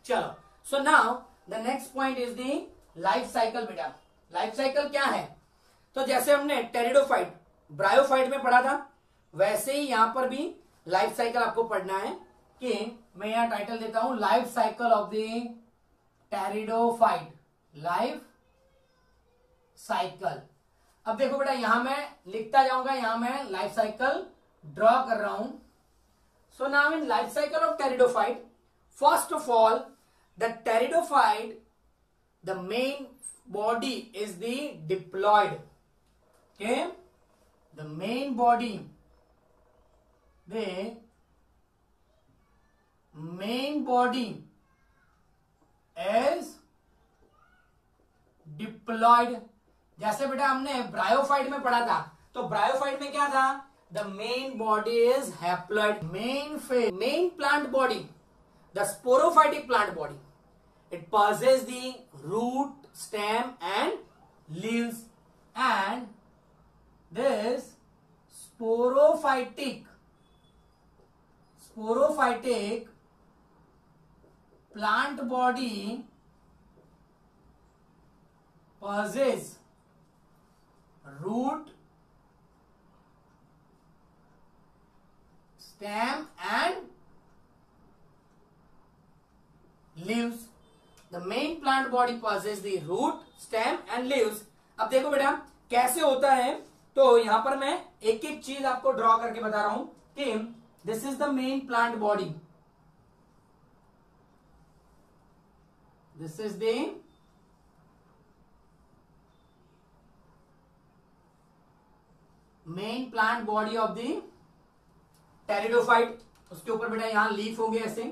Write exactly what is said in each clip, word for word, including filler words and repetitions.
चलो, so now the next point is the life cycle. बेटा life cycle क्या है? तो जैसे हमने टेरिडोफाइट ब्रायोफाइट में पढ़ा था, वैसे ही यहां पर भी लाइफ साइकिल आपको पढ़ना है। कि मैं यहां टाइटल देता हूं life cycle of the pteridophyte, life cycle. अब देखो बेटा, यहां मैं लिखता जाऊंगा, यहां मैं लाइफ साइकिल ड्रॉ कर रहा हूं। So now in life cycle of pteridophyte, first of all the pteridophyte, the main body is the diploid. Okay, the main body, the main body is diploid. जैसे बेटा हमने ब्रायोफाइट में पढ़ा था, तो ब्रायोफाइट में क्या था? The main body is haploid. Main फे main plant body, the sporophytic plant body, it possesses the root, stem and leaves, and this sporophytic sporophytic plant body possesses root, stem and leaves. The main plant body possesses the root, stem and leaves. अब देखो बेटा कैसे होता है, तो यहां पर मैं एक एक चीज आपको ड्रॉ करके बता रहा हूं कि this is the main plant body, this is the main plant body of the pteridophyte. उसके ऊपर बेटा यहां लीफ होंगे ऐसे।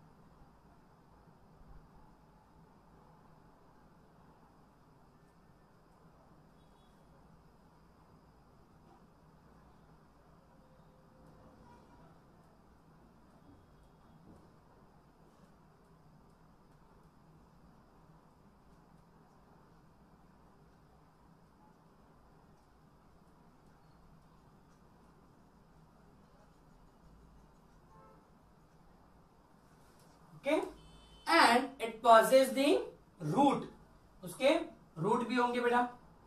Okay, and it possesses the root, उसके रूट भी होंगे बेटा।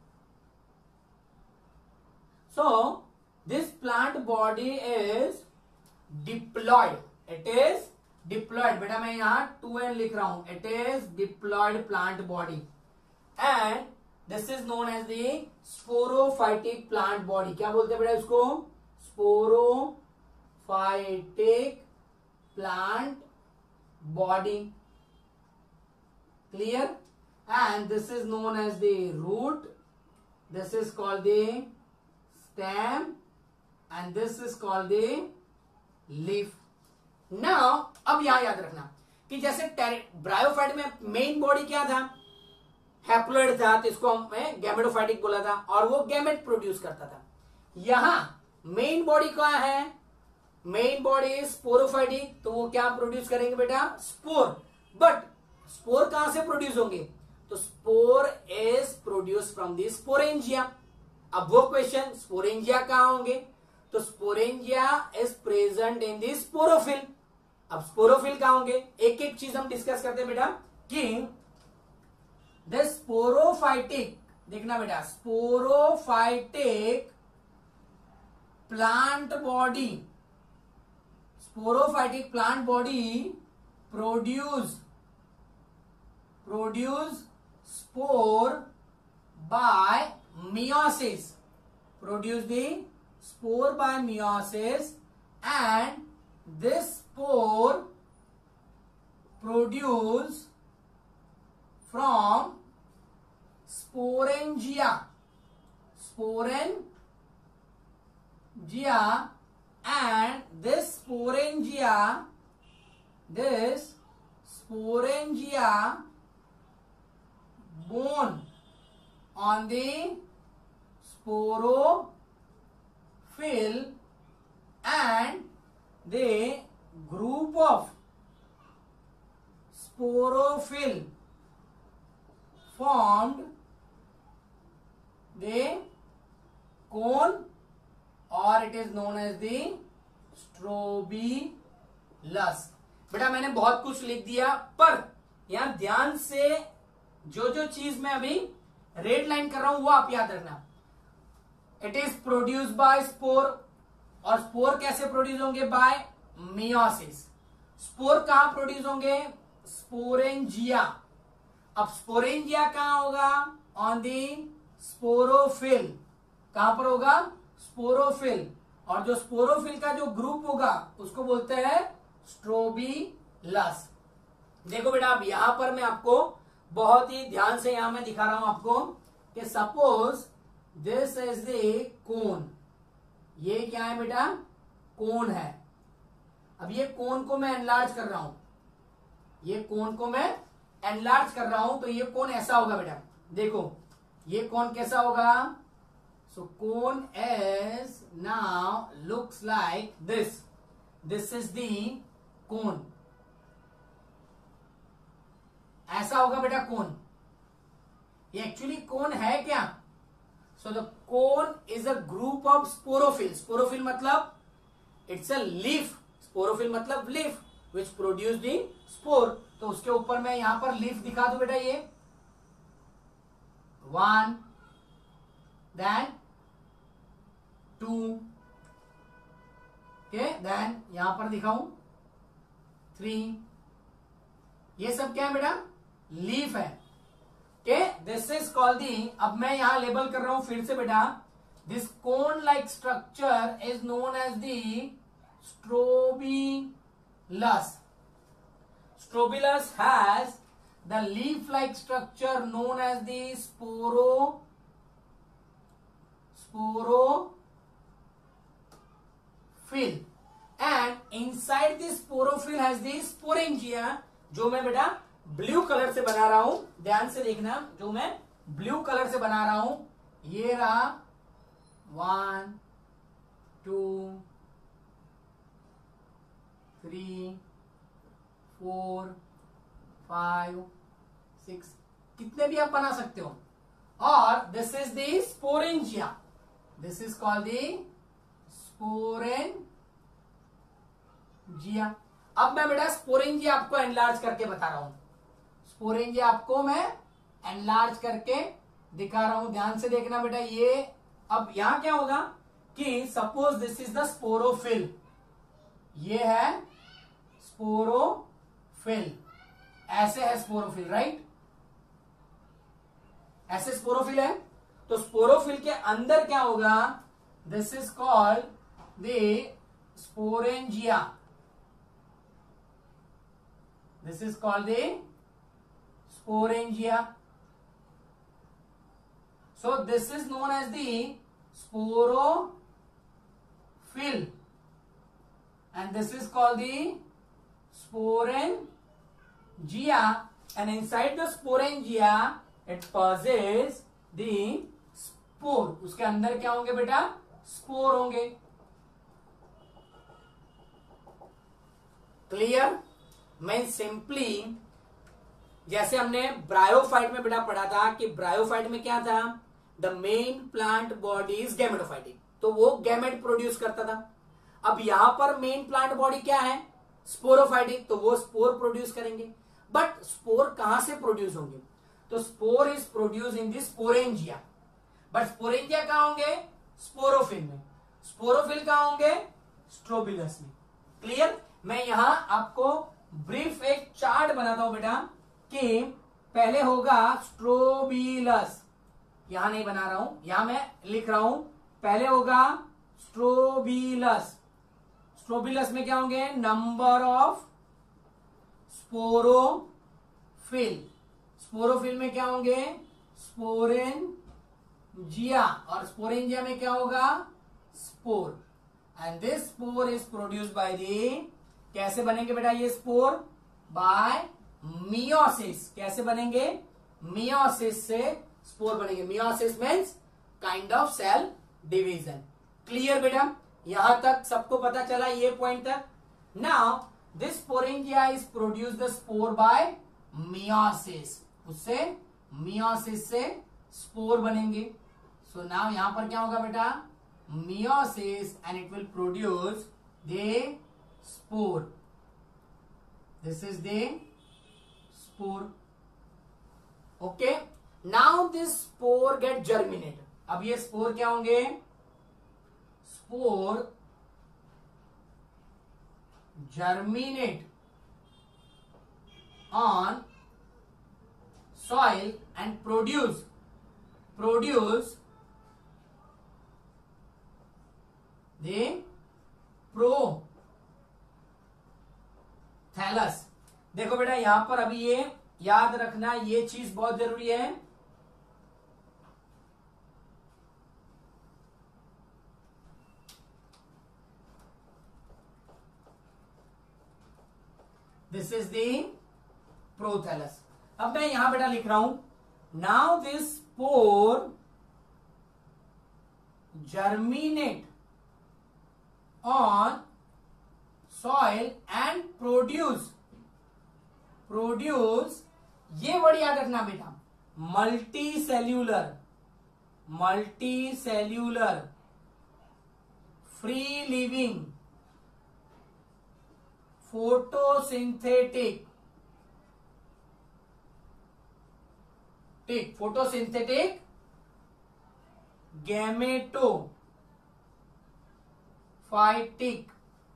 So this plant body is diploid, it is diploid. बेटा मैं यहां टू एन लिख रहा हूं, it is diploid plant body, and this is known as the sporophytic plant body. क्या बोलते हैं बेटा इसको? Sporophytic plant body. Clear? And this is known as the root, this is called the stem, and this is called the leaf. Now अब यहां याद रखना कि जैसे ब्रायोफाइट में मेन बॉडी क्या था? हैप्लॉइड था, तो इसको हमने गैमेटोफाइटिक बोला था, और वो गैमेट प्रोड्यूस करता था। यहां मेन बॉडी क्या है? मेन बॉडी इज स्पोरोफाइटिक, तो वो क्या प्रोड्यूस करेंगे बेटा? स्पोर। बट स्पोर कहां से प्रोड्यूस होंगे? तो spore is produce from the sporangia. अब वो क्वेश्चन, स्पोरेंजिया कहां होंगे? तो sporangia is present in the sporophyll. अब स्पोरोफिल कहां होंगे? एक एक चीज हम डिस्कस करते हैं बेटा कि द स्पोरोफाइटिक, देखना बेटा, sporophytic plant body, sporophytic plant body produce produce spore by meiosis, produce the spore by meiosis, and this spore produce from sporangia, sporangia, and this sporangia, this sporangia bone on the sporophyll, and the group of sporophyll formed the cone, or it is known as the strobilus. बेटा मैंने बहुत कुछ लिख दिया, पर यहां ध्यान से जो जो चीज मैं अभी रेड लाइन कर रहा हूं वो आप याद रखना। It is produce by spore, और स्पोर कैसे प्रोड्यूस होंगे? By meiosis. स्पोर कहां प्रोड्यूस होंगे? स्पोरेंजिया। अब स्पोरेंजिया कहां होगा? On the sporophyll. कहां पर होगा? स्पोरोफिल। और जो स्पोरोफिल का जो ग्रुप होगा उसको बोलते हैं स्ट्रोबिलस। देखो बेटा, अब यहां पर मैं आपको बहुत ही ध्यान से यहां मैं दिखा रहा हूं आपको कि suppose this is the cone. ये क्या है बेटा? कोन है। अब ये कोन को मैं एनलार्ज कर रहा हूं, ये कोन को मैं एनलार्ज कर रहा हूं, तो ये कोन ऐसा होगा बेटा। देखो ये कोन कैसा होगा? So cone as now looks like this. This is the cone. ऐसा होगा बेटा कोन। ये एक्चुअली कोन है क्या? So the cone is a group of sporophyll. Sporophyll मतलब इट्स अ लीफ। स्पोरोफिल मतलब leaf which produce the spore. तो उसके ऊपर मैं यहां पर लीफ दिखा दूं बेटा। ये one, then two, okay, then यहां पर दिखाऊं थ्री। ये सब क्या है बेटा? लीफ है। Okay, this is called the, अब मैं यहां लेबल कर रहा हूं फिर से बेटा। This cone like structure is known as the strobilus. Strobilus has the leaf-like structure known as the sporo sporophyll, and inside the sporophyll has the sporangia, जो मैं बेटा ब्लू कलर से बना रहा हूं। ध्यान से देखना, जो मैं ब्लू कलर से बना रहा हूं, ये रहा one, two, three, four, five, six, कितने भी आप बना सकते हो। और this is the sporangia. This is called the sporangia. अब मैं बेटा स्पोरेंजिया आपको एनलार्ज करके बता रहा हूं। स्पोरेंजिया आपको मैं एनलार्ज करके दिखा रहा हूं। ध्यान से देखना बेटा। ये अब यहां क्या होगा कि suppose this is the sporophyll. ये है स्पोरोफिल। ऐसे है स्पोरोफिल, राइट? ऐसे स्पोरोफिल है। तो स्पोरोफिल के अंदर क्या होगा? This is called the sporangia. This is called the sporangia. So this is known as the sporophyll and this is called the sporangia, and inside the sporangia it possesses the spore. उसके अंदर क्या होंगे बेटा? Spore होंगे। Clear? मैं simply जैसे हमने bryophyte में बेटा पढ़ा था कि ब्रायोफाइट में क्या था? The main plant body is gametophytic, तो वो गैमेट प्रोड्यूस करता था। अब यहां पर मेन प्लांट बॉडी क्या है? स्पोरोफाइटिक, तो वो स्पोर प्रोड्यूस करेंगे। बट स्पोर कहां से प्रोड्यूस होंगे? तो spore is produce in the sporangia. But sporangia कहां होंगे? स्पोरोफिल में। स्पोरोफिल कहां होंगे? स्ट्रोबिलस में। क्लियर? मैं यहां आपको ब्रीफ एक चार्ट बनाता हूं बेटा कि पहले होगा स्ट्रोबिलस। यहां नहीं बना रहा हूं, यहां मैं लिख रहा हूं। पहले होगा स्ट्रोबिलस। स्ट्रोबिलस में क्या होंगे? Number of sporophyll. स्पोरोफिल में क्या होंगे? स्पोरेंजिया। और स्पोरेंजिया में क्या होगा? Spore. And this spore is produce by the, कैसे बनेंगे बेटा ये स्पोर? By meiosis. कैसे बनेंगे? मियोसिस से स्पोर बनेंगे। Meiosis means kind of cell division. Clear बेटा? यहां तक सबको पता चला ये पॉइंट तक? Now this sporangia is produce the spore by meiosis. उससे मियोसिस से स्पोर बनेंगे। सो नाउ यहां पर क्या होगा बेटा? Meiosis, and it will produce the spore. This is the spore. Okay. Now this spore get germinate. अब ये spore क्या होंगे? Spore germinate on soil and produce produce the prothallus. देखो बेटा यहां पर अभी ये याद रखना, ये चीज बहुत जरूरी है. This is the prothallus. अब मैं यहां बेटा लिख रहा हूं, now this spore germinate on soil and produce produce ये वर्ड याद रखना बेटा, multicellular multicellular free living photosynthetic ठीक फोटोसिंथेटिक गैमेटोफाइटिक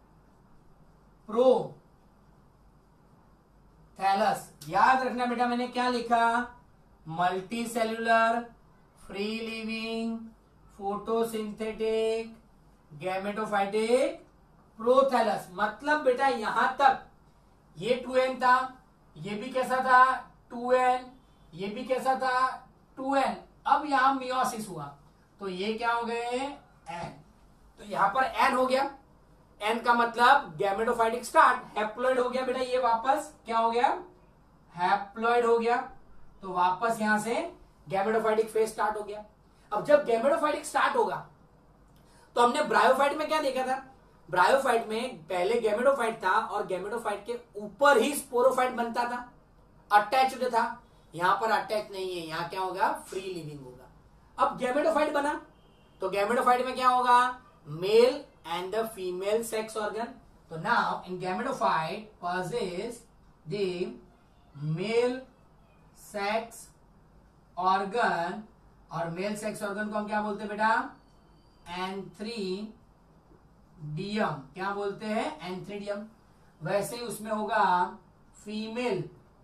प्रोथैलस. याद रखना बेटा मैंने क्या लिखा, multicellular free living photosynthetic gametophytic prothallus. मतलब बेटा यहां तक ये टू एन था, ये भी कैसा था टू एन, ये भी कैसा था टू एन. अब यहां मियोसिस हुआ तो ये क्या हो गए एन. तो यहां पर एन हो गया. एन का मतलब गैमेटोफाइटिक स्टार्ट, हैप्लॉइड हो गया बेटा, ये वापस क्या हो गया हैप्लॉइड हो गया. तो वापस यहां से गैमेटोफाइटिक फेज स्टार्ट हो गया. अब जब गैमेटोफाइटिक स्टार्ट होगा तो हमने ब्रायोफाइट में क्या देखा था, ब्रायोफाइट में पहले गैमेटोफाइट था और गैमेटोफाइट के ऊपर ही स्पोरोफाइट बनता था, अटैच्ड था. यहां पर अटैच नहीं है, यहां क्या होगा फ्री लिविंग होगा. अब गैमेटोफाइट बना तो गैमेटोफाइट में क्या होगा, male and the female sex organ. तो now in gametophyte possess the male sex organ, और मेल सेक्स ऑर्गन को हम क्या बोलते हैं बेटा, एंथ्रीडियम. क्या बोलते हैं एंथ्रीडियम. वैसे ही उसमें होगा फीमेल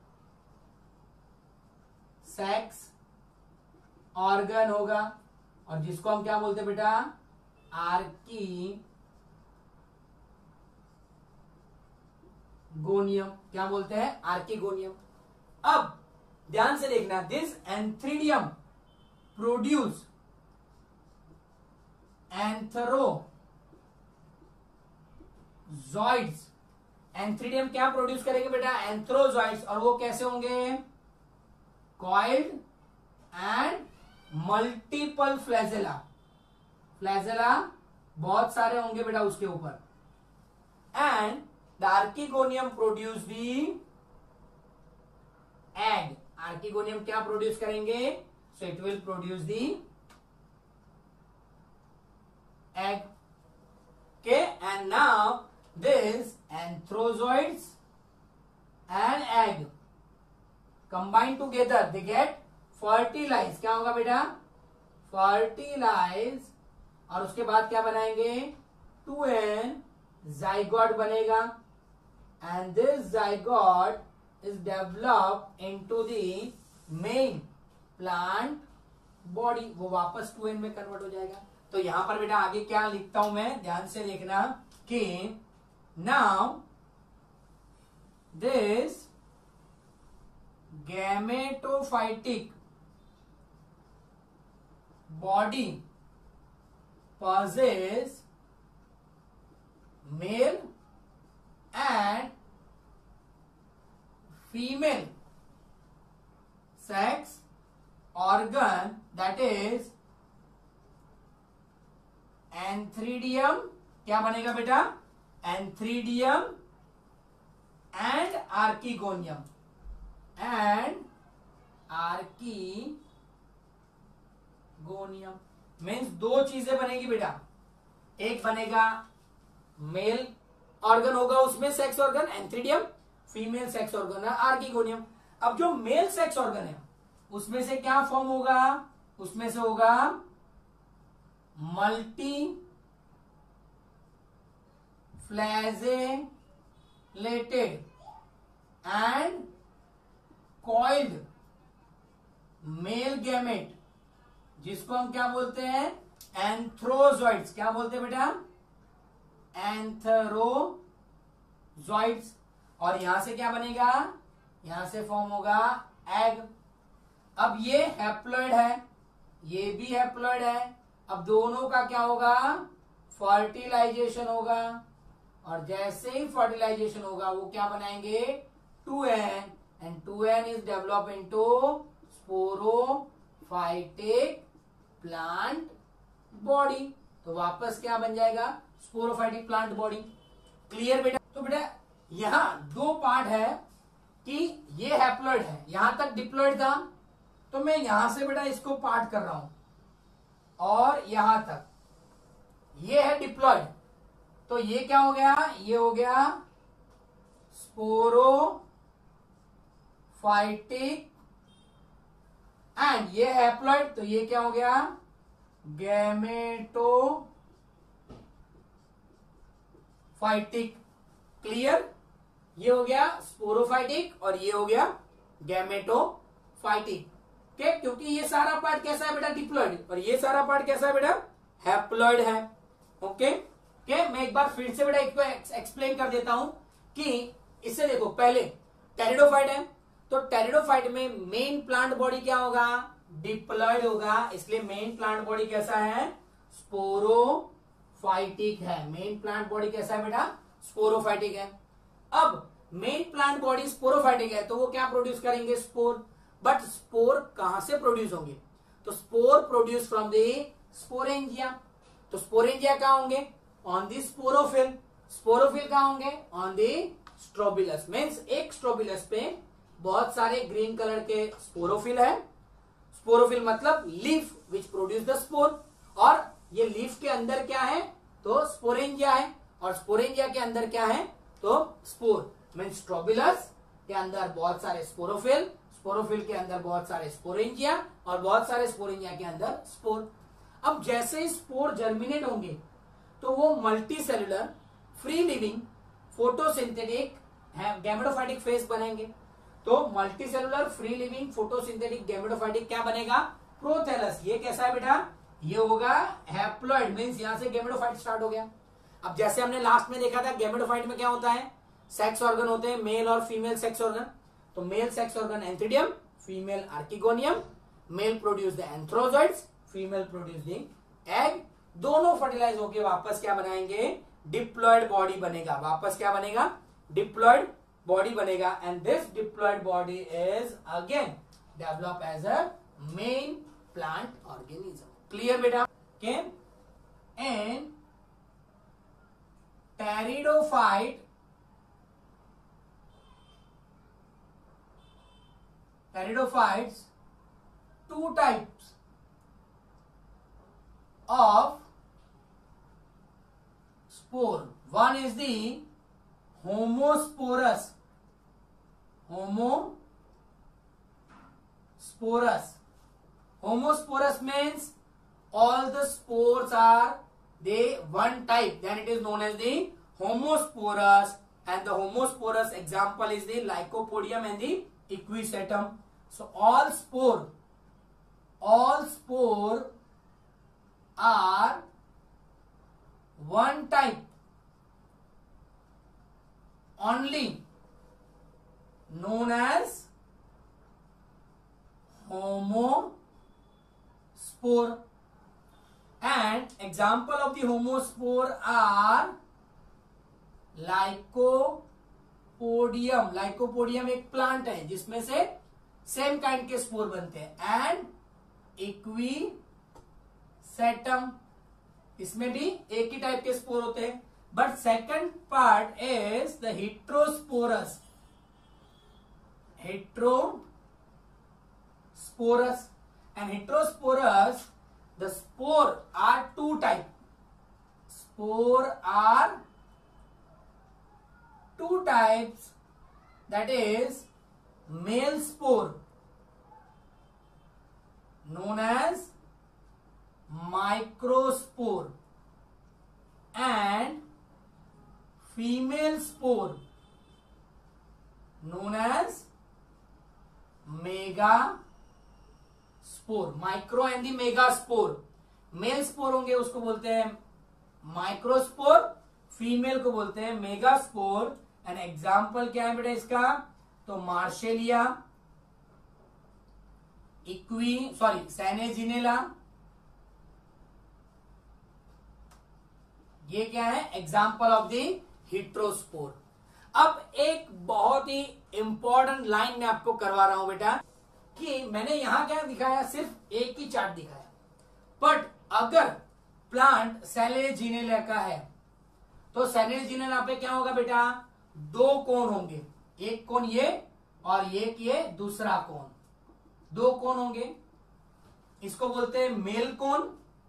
सेक्स ऑर्गन होगा, और जिसको हम क्या बोलते हैं बेटा आर्कीगोनियम. क्या बोलते हैं आर्कीगोनियम. अब ध्यान से देखना, this antheridium produce antherozoids. Antheridium क्या प्रोड्यूस करेंगे बेटा एंथ्रोजॉइड्स, और वो कैसे होंगे coiled and multiple flagella. Flagella बहुत सारे होंगे बेटा उसके ऊपर. And the archegonium produce the egg. Archegonium क्या प्रोड्यूस करेंगे, so it will produce the egg. Okay, and now this anthrozoids and egg combine together, they get fertilize. क्या होगा बेटा fertilize, और उसके बाद क्या बनाएंगे टू एन zygote बनेगा. and this zygote is developed into the main plant body. वो वापस टू एन में कन्वर्ट हो जाएगा. तो यहां पर बेटा आगे क्या लिखता हूं मैं, ध्यान से देखना कि now this gametophytic body possess male and female sex organ, that is antheridium. क्या बनेगा बेटा antheridium and archegonium. And archegonium means दो चीजें बनेगी बेटा. एक बनेगा मेल ऑर्गन होगा उसमें sex organ antheridium, female sex organ है आर्किगोनियम। अब जो मेल सेक्स ऑर्गन है उसमें से क्या फॉर्म होगा, उसमें से होगा multiflagellated and coiled male gamete, जिसको हम क्या बोलते हैं, एंथ्रोजॉइड्स। क्या बोलते हैं बेटा, एंथ्रोजॉइड्स। और यहां से क्या बनेगा, यहां से फॉर्म होगा एग। अब ये हैप्लॉइड है, ये भी हैप्लॉइड है। अब दोनों का क्या होगा, फर्टिलाइजेशन होगा। और जैसे ही फर्टिलाइजेशन होगा वो क्या बनाएंगे, two n, and two n is develop into sporophytic plant body. तो वापस क्या बन जाएगा, स्पोरोफाइटिक प्लांट बॉडी। क्लियर बेटा। तो बेटा यहां दो पार्ट है कि ये हैप्लॉइड है, यहां तक डिप्लॉइड था, तो मैं यहां से बेटा इसको पार्ट कर रहा हूं, और यहां तक ये है डिप्लॉइड। तो ये क्या हो गया, ये हो गया स्पोरोफाइटिक, एंड ये हैप्लॉइड, तो ये क्या हो गया, गैमेटोफाइटिक। क्लियर। ये हो गया स्पोरोफाइटिक और ये हो गया गैमेटोफाइटिक। के क्योंकि ये सारा पार्ट कैसा है बेटा, डिप्लॉइड, और ये सारा पार्ट कैसा है बेटा, हैप्लॉइड है। ओके के मैं एक बार फिर से बेटा एक एक्सप्लेन कर देता हूं कि इससे देखो, पहले टेरिडोफाइट है, तो टेरिडोफाइट में मेन प्लांट बॉडी क्या होगा, डिप्लॉइड होगा, इसलिए मेन प्लांट बॉडी कैसा है, स्पोरोफाइटिक है। मेन प्लांट बॉडी कैसा है बेटा, स्पोरोफाइटिक है। अब मेन प्लांट बॉडी स्पोरोफाइटिक है, तो वो क्या प्रोड्यूस करेंगे, स्पोर। बट स्पोर कहां से प्रोड्यूस होंगे, तो spore produce from the sporangia. तो स्पोरेंजिया कहां होंगे, ऑन दी स्पोरोफिल। स्पोरोफिल कहां होंगे, ऑन दी स्ट्रोबिलस। मीन्स एक स्ट्रोबिलस पे बहुत सारे ग्रीन कलर के स्पोरोफिल है। स्पोरोफिल मतलब leaf which produce the spore, और ये लीफ के अंदर क्या है, तो स्पोरेंजिया है, और स्पोरेंजिया के अंदर क्या है, तो स्पोर। मीन्स स्ट्रोबिलस के अंदर बहुत सारे स्पोरोफिल, स्पोरोफिल के अंदर बहुत सारे स्पोरेंजिया, और बहुत सारे स्पोरेंजिया के अंदर स्पोर। अब जैसे ही स्पोर जर्मिनेट होंगे तो वो multicellular free living photosynthetic gametophytic phase बनेंगे। तो multicellular free living photosynthetic gametophytic क्या बनेगा, प्रोथैलस। ये कैसा है बेटा, ये होगा हैप्लॉइड, मींस यहां से गैमेटोफाइट स्टार्ट हो गया। अब जैसे हमने लास्ट में देखा था, गैमेटोफाइट में क्या होता है, सेक्स ऑर्गन होते हैं, मेल और फीमेल सेक्स ऑर्गन। तो male sex organ antheridium, female archegonium. Male produce the antherozoids, female produce the egg. दोनों फर्टिलाइज होके वापस क्या बनाएंगे, डिप्लॉयड बॉडी बनेगा। वापस क्या बनेगा, डिप्लॉयड बॉडी बनेगा। And this diploid body is again develop as a main plant organism. Clear बेटा। Okay, and pteridophyte Pteridophytes, two types of spore. One is the homosporous. Homosporous. Homosporous means all the spores are they one type. Then it is known as the homosporous. And the homosporous example is the Lycopodium and the Equisetum. So all spore, all spore are one type only, known as homospore. And example of the homospore are Lycopodium. Lycopodium एक plant है जिसमें से same kind के spore बनते हैं, and इक्वीसेटम, इसमें भी एक ही टाइप के स्पोर होते हैं। But second part is the heterosporous. Heterosporous and heterosporous, the spore are two type. Spore are two types. that is male spore known as microspore and female spore known as megaspore. Micro and the megaspore. Male spore होंगे उसको बोलते हैं microspore, female को बोलते हैं megaspore. And example क्या है बेटा इसका? तो मार्शेलिया, इक्वी सॉरी सैनेजिनेला, ये क्या है? Example of the heterospore. अब एक बहुत ही इंपॉर्टेंट लाइन मैं आपको करवा रहा हूं बेटा, कि मैंने यहां क्या दिखाया? सिर्फ एक ही चार्ट दिखाया, बट अगर प्लांट सैनेजिनेला का है तो सैनेजिनेला पे क्या होगा बेटा? दो कोन होंगे, एक कोन ये और एक ये दूसरा कोन, दो कोन होंगे. इसको बोलते हैं मेल कोन,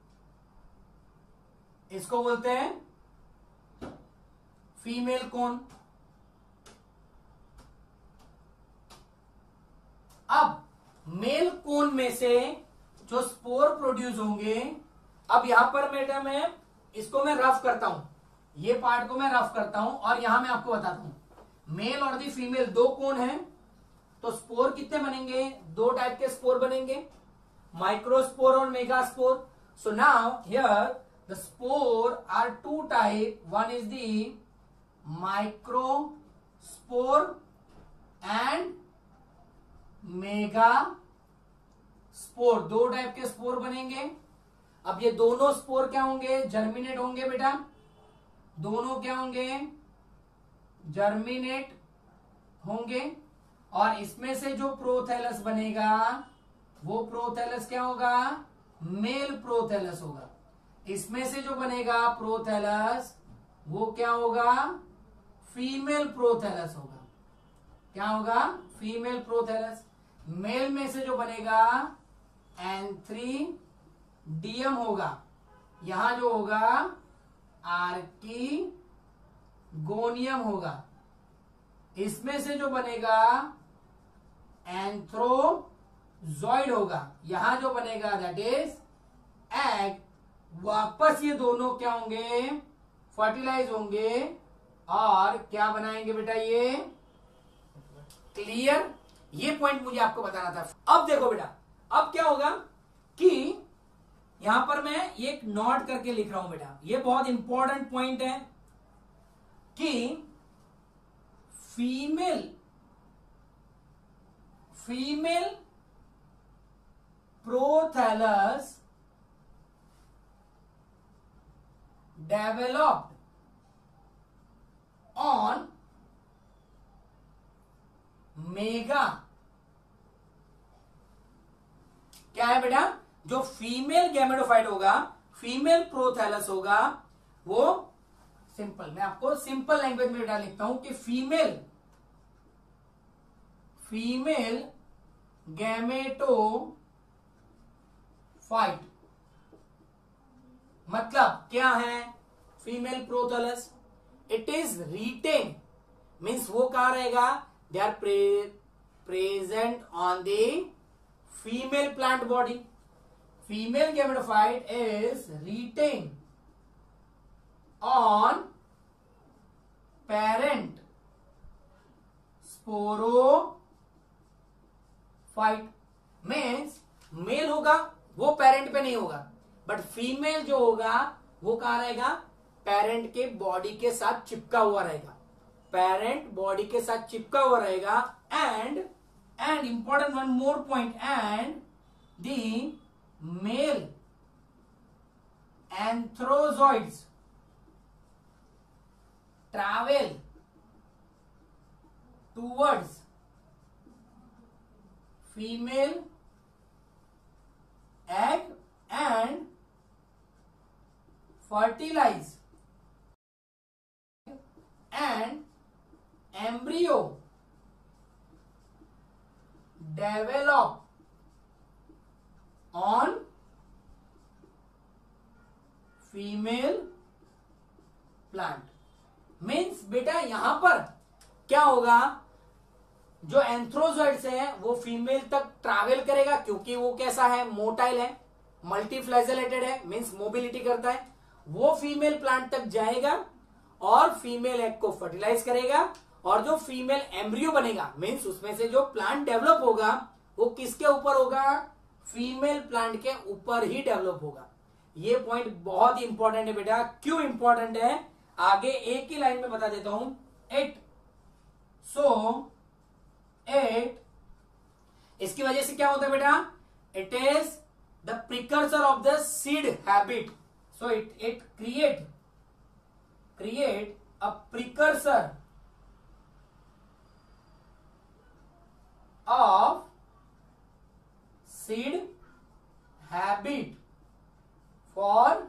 इसको बोलते हैं फीमेल कोन. अब मेल कोन में से जो स्पोर प्रोड्यूस होंगे, अब यहां पर बेटा मैं इसको मैं रफ करता हूं, ये पार्ट को मैं रफ करता हूं और यहां मैं आपको बताता हूं. मेल और दी फीमेल दो कोन हैं, तो स्पोर कितने बनेंगे? दो टाइप के स्पोर बनेंगे, माइक्रोस्पोर और megaspore. So now here the spore are two type. One is the microspore and mega spore. दो टाइप के स्पोर बनेंगे. अब ये दोनों स्पोर क्या होंगे? जर्मिनेट होंगे बेटा. दोनों क्या होंगे? जर्मिनेट होंगे. और इसमें से जो प्रोथैलस बनेगा वो प्रोथैलस क्या होगा? मेल प्रोथैलस होगा. इसमें से जो बनेगा प्रोथैलस वो क्या होगा? फीमेल प्रोथैलस होगा. क्या होगा? Female prothallus. मेल में से जो बनेगा एंथ्रीडियम होगा. यहां जो होगा आर्कीगोनियम होगा. इसमें से जो बनेगा एंथ्रोजॉइड होगा. यहां जो बनेगा दैट इज एग. वापस ये दोनों क्या होंगे? फर्टिलाइज होंगे और क्या बनाएंगे बेटा? ये क्लियर? ये पॉइंट मुझे आपको बताना था. अब देखो बेटा, अब क्या होगा कि यहां पर मैं एक नोट करके लिख रहा हूं बेटा, ये बहुत इंपॉर्टेंट पॉइंट है कि female female prothallus developed on mega. क्या है बेटा? जो फीमेल गैमेटोफाइट होगा, फीमेल प्रोथैलस होगा, वो सिंपल, मैं आपको सिंपल लैंग्वेज में बेटा लिखता हूं कि फीमेल फीमेल गैमेटोफाइट मतलब क्या है? Female prothallus. It is retain means वो कहा रहेगा? They are present on the female plant body. Female gametophyte is retain on parent sporophyte. Means male होगा वो पेरेंट पे नहीं होगा, बट फीमेल जो होगा वो कहां रहेगा? पेरेंट के बॉडी के साथ चिपका हुआ रहेगा. पेरेंट बॉडी के साथ चिपका हुआ रहेगा. And and important one more point, and the male antherozoids travel towards female egg and fertilize and embryo develop on female plant. Means बेटा यहां पर क्या होगा? जो एंथ्रोजॉइड्स है वो फीमेल तक ट्रैवल करेगा, क्योंकि वो कैसा है, मोटाइल है, मल्टीफ्लैजेलेटेड है, मींस मोबिलिटी करता है। वो फीमेल प्लांट तक जाएगा और फीमेल एग को फर्टिलाइज करेगा, और जो फीमेल एम्ब्रियो बनेगा, मींस उसमें से जो प्लांट डेवलप होगा वो किसके ऊपर होगा, फीमेल प्लांट के ऊपर ही डेवलप होगा। ये पॉइंट बहुत ही इंपॉर्टेंट है बेटा। क्यों इंपॉर्टेंट है, आगे एक ही लाइन में बता देता हूं। इट सो इट, इसकी वजह से क्या होता है बेटा, it is the precursor of the seed habit. So it it create create a precursor of seed habit for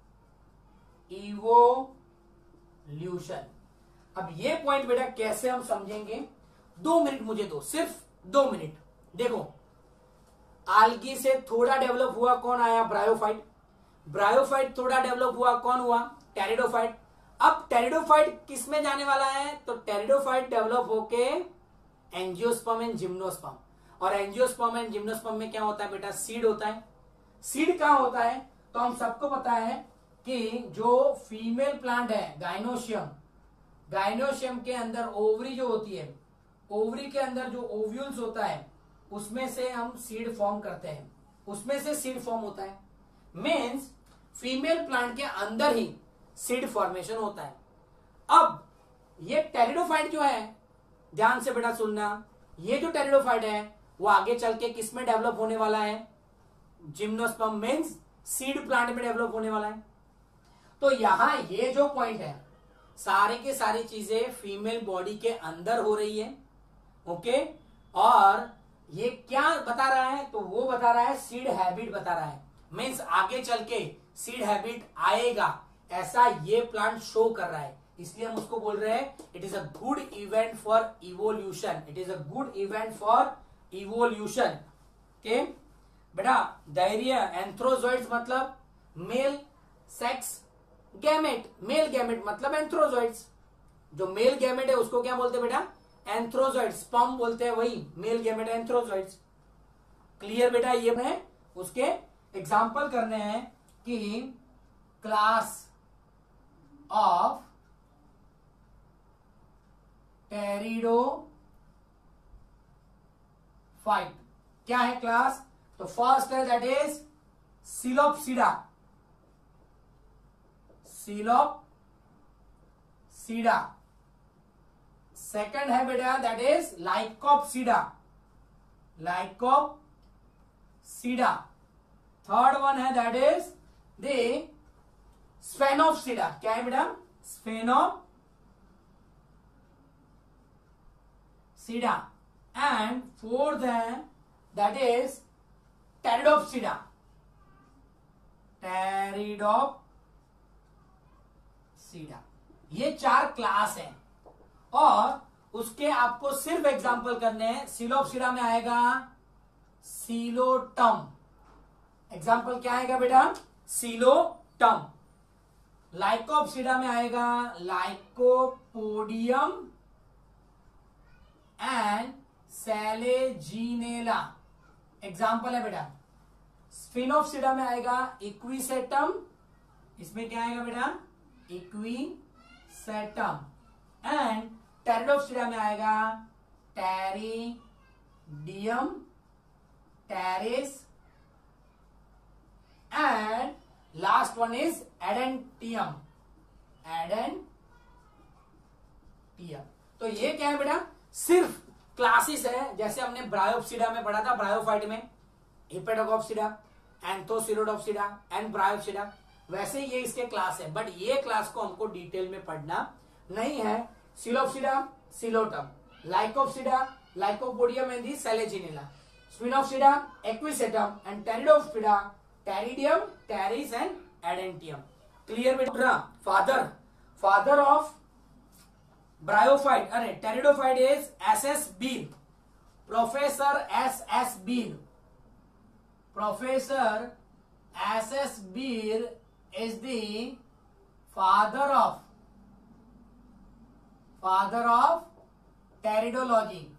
evolution. अब ये पॉइंट बेटा कैसे हम समझेंगे, दो मिनट मुझे दो, सिर्फ दो मिनट। देखो, आल्गी से थोड़ा डेवलप हुआ कौन आया, ब्रायोफाइट। ब्रायोफाइट थोड़ा डेवलप हुआ कौन हुआ, टेरिडोफाइट। अब टेरिडोफाइट किस में जाने वाला है, तो टेरिडोफाइट डेवलप होके एंजियोस्पर्म एंड जिम्नोस्पर्म, और एंजियोस्पर्म एंड जिम्नोस्पर्म में क्या होता है बेटा, सीड होता है। सीड कहां होता है, तो हम सबको पता है कि जो फीमेल प्लांट है गाइनोशियम, गाइनोशियम के अंदर ओवरी जो होती है, ओवरी के अंदर जो ओव्यूल्स होता है उसमें से हम सीड फॉर्म करते हैं, उसमें से सीड फॉर्म होता है। मीन्स फीमेल प्लांट के अंदर ही सीड फॉर्मेशन होता है। अब ये टेरिडोफाइट जो है, ध्यान से बेटा सुनना, ये जो टेरिडोफाइट है वो आगे चल के किस में डेवलप होने वाला है, जिम्नोस्पर्म मीन्स सीड प्लांट में डेवलप होने वाला है। तो यहां ये जो पॉइंट है, सारे के सारी चीजें फीमेल बॉडी के अंदर हो रही है, ओके। और ये क्या बता रहा है, तो वो बता रहा है सीड हैबिट बता रहा है। मीन्स आगे चल के सीड हैबिट आएगा, ऐसा ये प्लांट शो कर रहा है। इसलिए हम उसको बोल रहे हैं it is a good event for evolution, it is a good event for evolution. Okay बेटा, धैर्य, एंथ्रोजॉइड्स मतलब male sex gamete, male gamete मतलब एंथ्रोजॉइड्स। जो मेल गैमेट है उसको क्या बोलते हैं बेटा, एंथ्रोजॉइड्स। स्पर्म बोलते हैं वही, मेल गैमेट एंथ्रोजॉइड्स। क्लियर बेटा, ये है उसके एग्जाम्पल करने हैं कि क्लास ऑफ टेरिडोफाइट क्या है क्लास, तो फर्स्ट है that is psilopsida, psilopsida. Second है बेटा that is lycopsida, lycopsida. Third one है दैट इज द स्फेनोप्सिडा। क्या है बेटा, स्फेनोप्सिडा। एंड फोर्थ है दैट इज टेरिडोप्सिडा, टेरिडोप्सिडा। ये चार क्लास हैं और उसके आपको सिर्फ एग्जांपल करने हैं। सिलोप्सिडा में आएगा सीलोटम, एग्जांपल क्या आएगा बेटा, सीलोटम। लाइकोप्सिडा में आएगा लाइकोपोडियम एंड सेलेजिनेला, एग्जांपल है बेटा। स्फिनोप्सिडा में आएगा इक्विसेटम, इसमें क्या आएगा बेटा, इक्विसेटम। एंड टेरिडोप्सिडा में आएगा pteridium, pteris. And last one is adiantum, adiantum. तो ये क्या है बेटा, सिर्फ क्लासेस है। जैसे हमने ब्रायोप्सिडा में पढ़ा था, ब्रायोफाइट में हिपेटोकोप्सिडा, एंथोसिलोडोप्सिडा एंड ब्रायोप्सिडा, वैसे ये इसके क्लास है। बट ये क्लास को हमको डिटेल में पढ़ना नहीं है। Psilopsida psilotum, lycopsida lycopodium and the selaginella, sphenopsida equisetum and pteropsida pteridium, pteris and adiantum. Clear बेटा। फादर फादर ऑफ ब्रायोफाइट, अरे pteridophyte is S S Bir, professor S S Bir. Professor S S Bir is the father of father of teridology,